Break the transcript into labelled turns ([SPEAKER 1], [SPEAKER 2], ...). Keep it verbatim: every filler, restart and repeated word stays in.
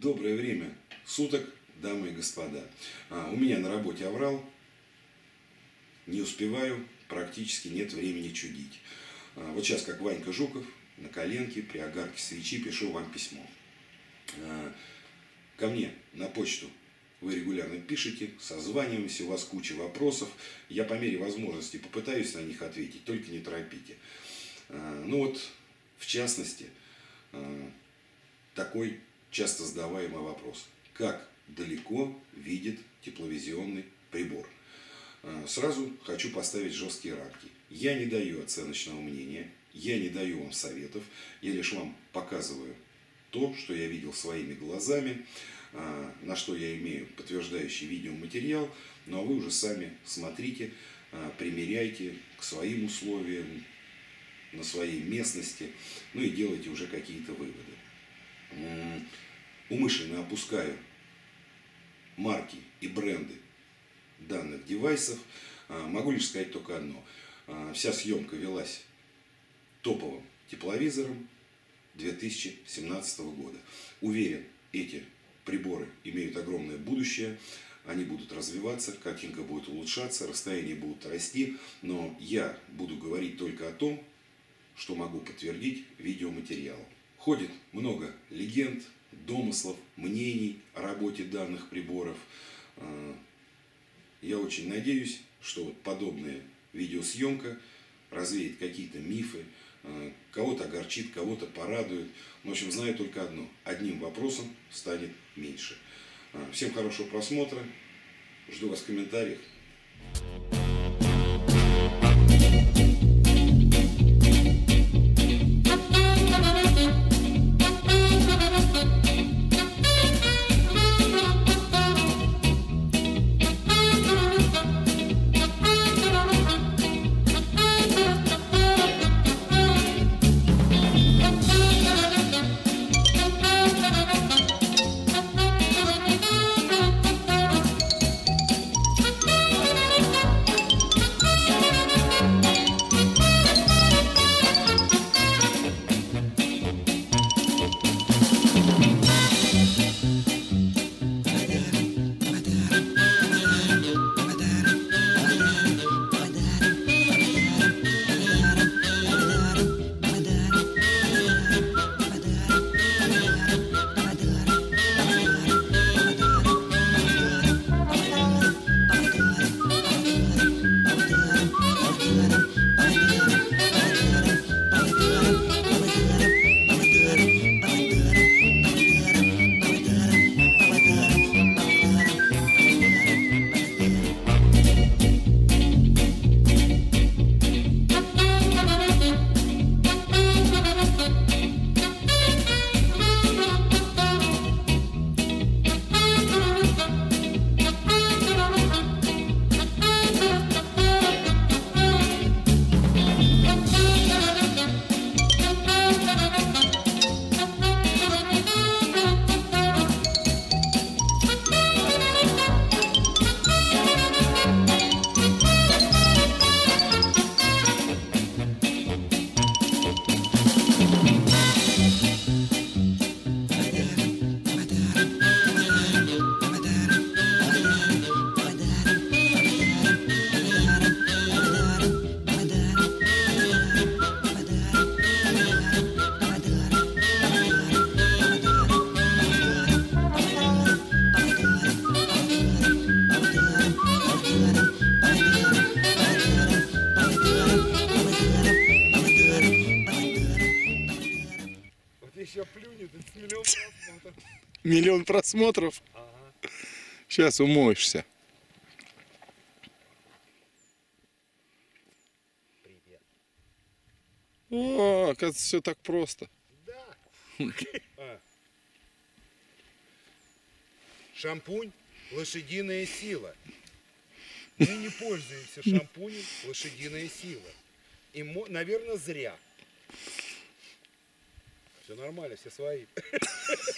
[SPEAKER 1] Доброе время суток, дамы и господа. А, у меня на работе аврал. Не успеваю, практически нет времени чудить. А, вот сейчас, как Ванька Жуков, на коленке, при огарке свечи, пишу вам письмо. А, ко мне на почту вы регулярно пишете, созваниваемся, у вас куча вопросов. Я по мере возможности попытаюсь на них ответить, только не торопите. А, ну вот, в частности, а, такой часто задаваемый вопрос. Как далеко видит тепловизионный прибор? Сразу хочу поставить жесткие рамки. Я не даю оценочного мнения, я не даю вам советов, я лишь вам показываю то, что я видел своими глазами, на что я имею подтверждающий видеоматериал, ну а вы уже сами смотрите, примеряйте к своим условиям, на своей местности, ну и делайте уже какие-то выводы. Умышленно опускаю марки и бренды данных девайсов. Могу лишь сказать только одно. Вся съемка велась топовым тепловизором две тысячи семнадцатого года. Уверен, эти приборы имеют огромное будущее. Они будут развиваться, картинка будет улучшаться, расстояния будут расти. Но я буду говорить только о том, что могу подтвердить видеоматериалом. Ходит много легенд, домыслов, мнений о работе данных приборов. Я очень надеюсь, что вот подобная видеосъемка развеет какие-то мифы, кого-то огорчит, кого-то порадует. В общем, знаю только одно. Одним вопросом станет меньше. Всем хорошего просмотра. Жду вас в комментариях.
[SPEAKER 2] Еще плюнет, это миллион просмотров.
[SPEAKER 3] Миллион просмотров?
[SPEAKER 2] Ага.
[SPEAKER 3] Сейчас умоешься.
[SPEAKER 2] Привет.
[SPEAKER 3] О, оказывается, все так просто.
[SPEAKER 2] Да. А. Шампунь лошадиная сила. Мы не пользуемся шампунем лошадиная сила. И, наверное, зря. Все нормально, все свои.